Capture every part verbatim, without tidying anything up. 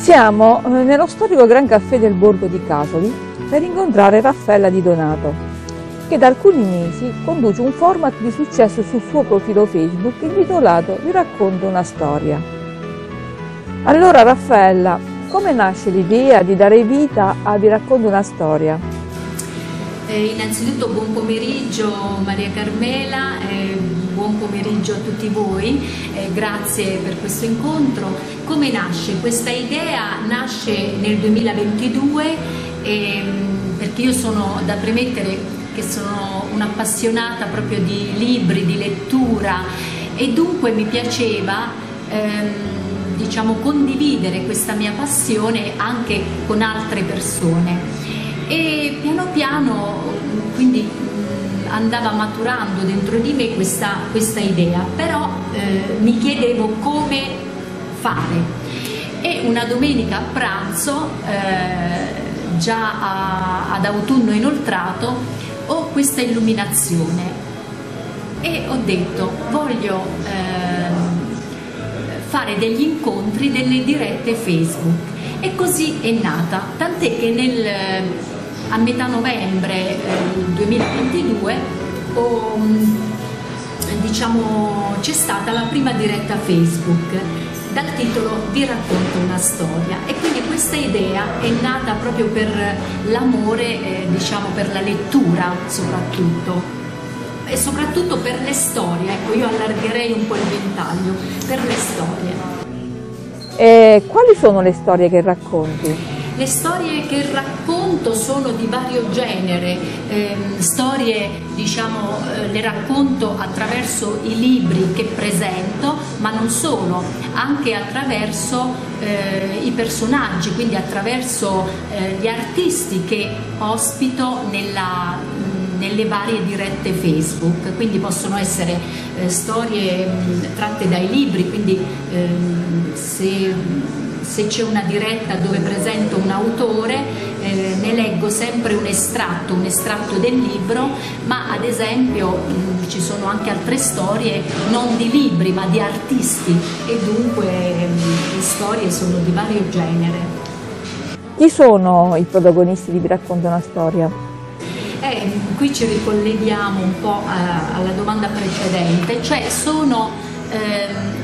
Siamo nello storico Gran Caffè del Borgo di Casoli per incontrare Raffaella Di Donato, che da alcuni mesi conduce un format di successo sul suo profilo Facebook intitolato Vi racconto una storia. Allora Raffaella, come nasce l'idea di dare vita a Vi racconto una storia? Eh, innanzitutto buon pomeriggio Maria Carmela, eh, buon pomeriggio a tutti voi, eh, grazie per questo incontro. Come nasce? Questa idea nasce nel duemilaventidue eh, perché io sono da premettere che sono un'appassionata proprio di libri, di lettura e dunque mi piaceva ehm, diciamo condividere questa mia passione anche con altre persone. E piano piano quindi andava maturando dentro di me questa, questa idea, però eh, mi chiedevo come fare. E una domenica a pranzo, eh, già a, ad autunno inoltrato, ho questa illuminazione e ho detto voglio eh, fare degli incontri, delle dirette Facebook, e così è nata, tant'è che nel a metà novembre eh, duemilaventidue oh, diciamo, c'è stata la prima diretta Facebook dal titolo Vi racconto una storia, e quindi questa idea è nata proprio per l'amore, eh, diciamo per la lettura soprattutto, e soprattutto per le storie. Ecco, io allargherei un po' il ventaglio per le storie. E quali sono le storie che racconti? Le storie che racconto sono di vario genere, eh, storie diciamo eh, le racconto attraverso i libri che presento, ma non solo, anche attraverso eh, i personaggi, quindi attraverso eh, gli artisti che ospito nella, nelle varie dirette Facebook. Quindi possono essere eh, storie mh, tratte dai libri, quindi eh, se Se c'è una diretta dove presento un autore, eh, ne leggo sempre un estratto, un estratto del libro, ma ad esempio mh, ci sono anche altre storie non di libri ma di artisti, e dunque mh, le storie sono di vario genere. Chi sono i protagonisti di Vi racconto una storia? Eh, qui ci ricolleghiamo un po' a, alla domanda precedente, cioè sono ehm,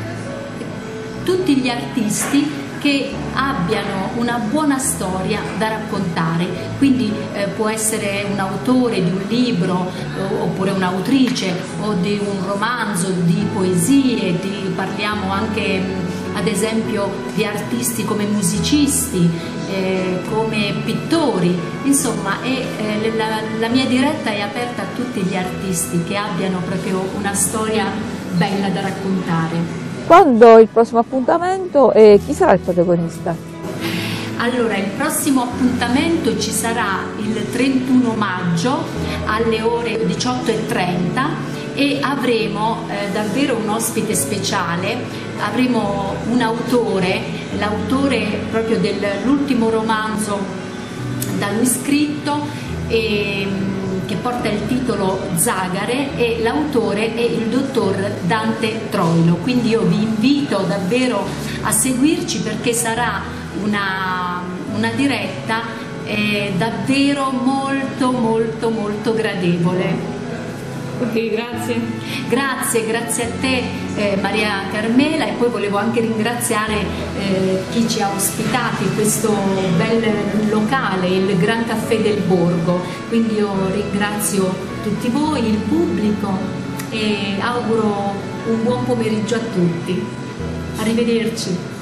tutti gli artisti che abbiano una buona storia da raccontare, quindi eh, può essere un autore di un libro eh, oppure un'autrice, o di un romanzo, di poesie, di, parliamo anche ad esempio di artisti come musicisti, eh, come pittori, insomma è, eh, la, la mia diretta è aperta a tutti gli artisti che abbiano proprio una storia bella da raccontare. Quando il prossimo appuntamento e chi sarà il protagonista? Allora, il prossimo appuntamento ci sarà il trentuno maggio alle ore diciotto e trenta e avremo eh, davvero un ospite speciale. Avremo un autore, l'autore proprio dell'ultimo romanzo da lui scritto, e che porta il titolo Zagare, e l'autore è il dottor Dante Troilo. Quindi io vi invito davvero a seguirci, perché sarà una, una diretta eh, davvero molto molto molto gradevole. Ok, grazie. Grazie, grazie a te eh, Maria Carmela, e poi volevo anche ringraziare eh, chi ci ha ospitati in questo bel locale, il Gran Caffè del Borgo. Quindi io ringrazio tutti voi, il pubblico, e auguro un buon pomeriggio a tutti. Arrivederci.